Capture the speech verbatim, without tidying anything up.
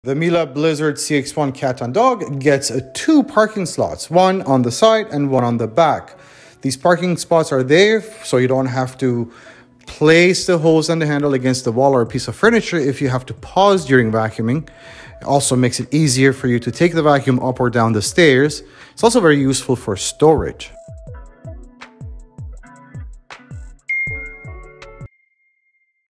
The Miele Blizzard C X one cat and dog gets two parking slots, one on the side and one on the back. These parking spots are there so you don't have to place the hose and the handle against the wall or a piece of furniture if you have to pause during vacuuming. It also makes it easier for you to take the vacuum up or down the stairs. It's also very useful for storage.